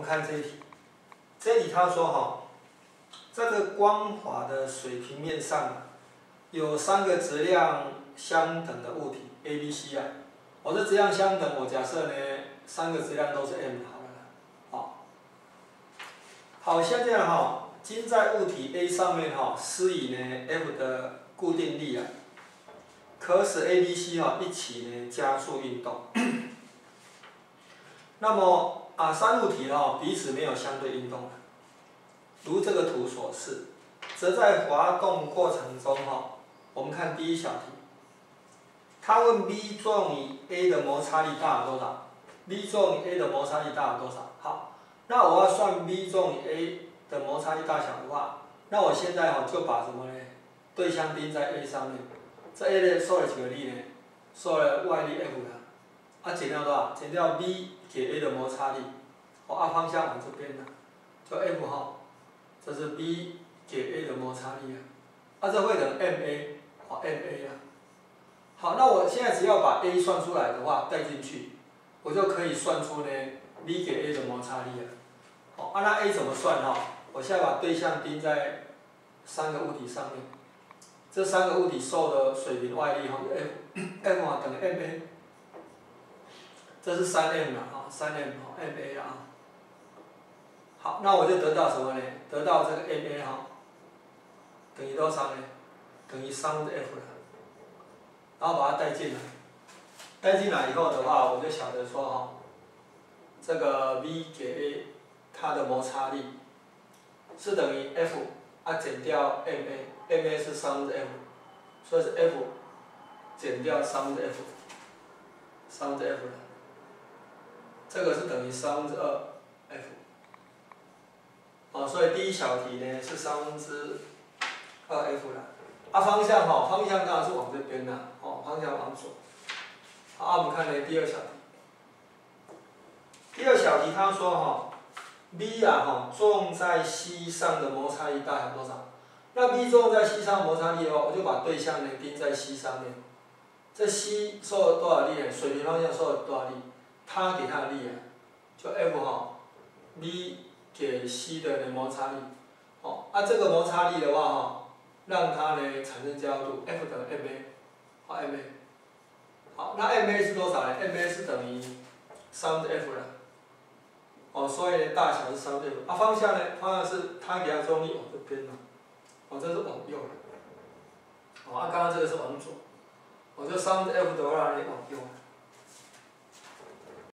看这一题，这一题他说哈，这个光滑的水平面上有3个质量相等的物体 A、B、C 啊。我的质量相等，我假设呢3个质量都是 m 好了，好，好，像这样哈，今在物体 A 上面哈施以呢 F 的固定力啊，可使 A、B、C 哈一起呢加速运动。那么3物体哈彼此没有相对运动，如这个图所示，则在滑动过程中哈，我们看第一小题，他问 B 作用于 A 的摩擦力大有多少 ？B 作用于 A 的摩擦力大有多少？好，那我要算 B 作用于 A 的摩擦力大小的话，那我现在就把什么呢？对象钉在 A 上面，这 A 呢受了几个力呢？受了外力 F 的，减掉多少？减掉 B 给 A 的摩擦力，方向往这边的，就 F 哈，这是 B 给 A 的摩擦力啊，这会等于 MA 啊。好，那我现在只要把 A 算出来的话，带进去，我就可以算出呢 B 给 A 的摩擦力了。好，那 A 怎么算哈？我现在把对象钉在3个物体上面，这3个物体受的水平外力哈 F 等于 MA， 这是3M 了哈，3M MA 了啊。好，那我就得到什么呢？得到这个 MA 哈等于多少呢？等于3分之 F 了。然后把它带进来，带进来以后的话，我就晓得说哈，这个 V 给 A 它的摩擦力是等于 F 减掉 MA 是3分之 F， 所以是 F 减掉3分之 F，3分之 F 的，这个是等于2/3 F。所以第一小题呢是2/3 F 了。方向方向当然是往这边啦，方向往左。好，我们看呢第二小题。第二小题他说B 作用在 C 上的摩擦力大小多少？那 B 作用在 C 上的摩擦力的话，我就把对象呢钉在 C 上面。这 C 受了多少力呢？水平方向受了多少力？它给它的力就 F B 给 C 的摩擦力。这个摩擦力的话让它呢产生加速度 F 等于 MA，MA。好，那 MA 是多少呢 ？MA 是等于3分之 F 了。所以呢大小是3分之 F。方向呢？方向是它给它作用力往这边了。这是往右的。刚刚这个是往左。这3分之 F 的话呢往右。